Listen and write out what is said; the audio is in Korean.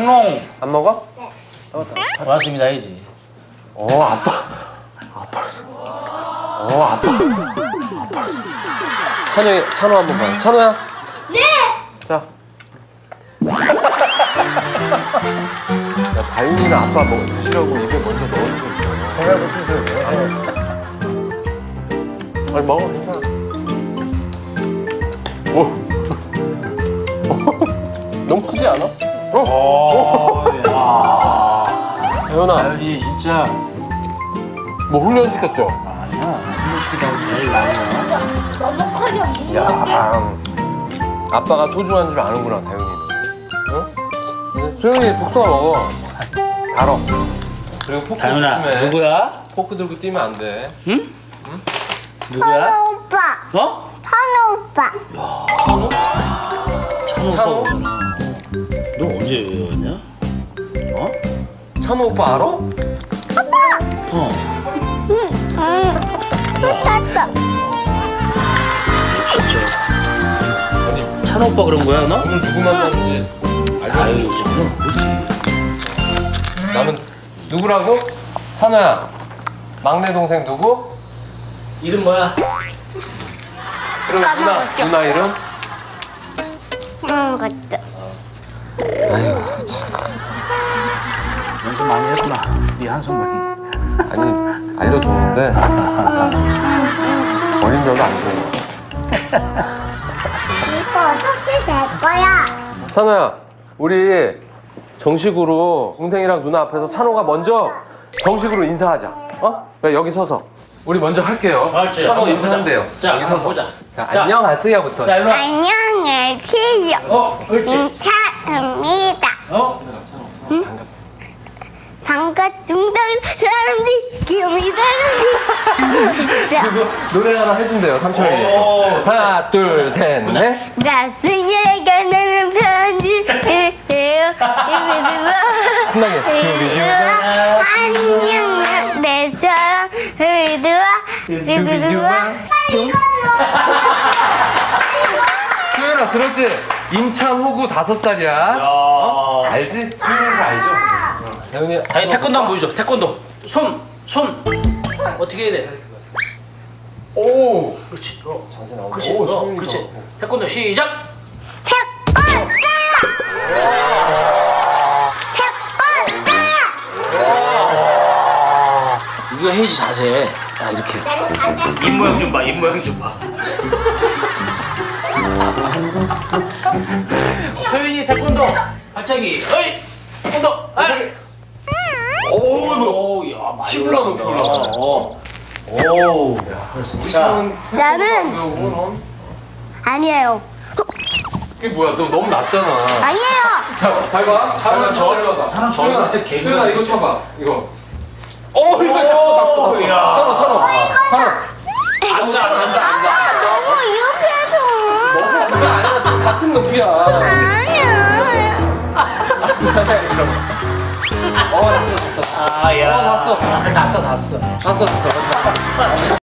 롱롱. 안 먹어? 고맙습니다 해야지. 아빠. 찬호 한번 봐. 찬호야. 네. 자. 야, 다윤이는 아빠 뭐 드시라고 입에 먼저 넣어주고 있어. 아니 먹어, 괜찮아. 오. 너무 크지 않아? 다윤아, 다윤이 진짜 뭐 훈련시켰죠? 아니야. 훈련시키다고 제일 나이야. 너무 커져. 야, 아빠가 소중한 줄 아는구나, 다윤이는. 어? 소영이 복숭아 먹어. 달어. 그리고 포크 다윤아 조심해. 누구야? 포크 들고 뛰면 안 돼. 응? 누구야? 찬호 오빠. 어? 찬호 오빠. 찬호? 오빠구나. 너 언제 외웠냐? 어? 찬호 오빠 알아? 어. 땄다. 진짜. 아니, 찬호 오빠 그런 거야 너? 오늘 누구 만났는지 아유 알려줘. 저는 뭐지? 나는 누구라고? 찬호야. 막내 동생 누구? 이름 뭐야? 그럼 누나 이름? 같다. 아유, 참. 연습 많이 했구나. 네 한손만이. 아니, 알려줬는데 어린 별로 안 좋아. 이거 어떻게 될 거야? 찬호야, 우리 정식으로 동생이랑 누나 앞에서 찬호가 먼저 정식으로 인사하자. 어? 그러니까 여기 서서. 우리 먼저 할게요. 알지. 찬호 한번 인사한대요. 보자. 자, 여기 서서. 보자. 자, 자. 안녕하세요부터. 자 일로 와. 안녕하세요. 그렇지. 차입니다. 반갑습니다. 반갑습니다. 사람들이 기억이다. 노래 하나 해준대요, 삼촌이 위해서. 하나, 둘, 셋, 넷. 가슴에게 나는 편지해요. 신나게. 안녕 내 사랑 두비두와 소연아, 들었지? 임찬호구 5살이야. 어? 알지? 소연이가 알죠? 재훈이. 다이 태권도 한번 보여줘. 태권도. 손. 어떻게 해야 돼? 오! 그렇지. 자세 나오네. 그렇지. 오, 소연이다. 그렇지. 태권도 시작. 이거 해야지 자세. 딱 이렇게. 입 모양 좀 봐. 입 모양 좀 봐. 소윤이 태권도. 발차기. 어이. 태권도. 발차기. 오, 야, 많이 힘을 넣어, 힘을 넣어. 오, 야, 그렇습니다. 자, 나는 아니에요. 이게 뭐야? 너 너무 낮잖아. 아니에요. 자, 밟아. 차는 저. 차는 저. 소연아, 이거 쳐봐. 이거. 이거 났어. 야. 찬호. 안다. 너무 이렇게 해서. 그게 아니라 지금 같은 높이야. 아니야. 알았어, 그럼. 났어. 아, 야. 났어. 났어. 났어.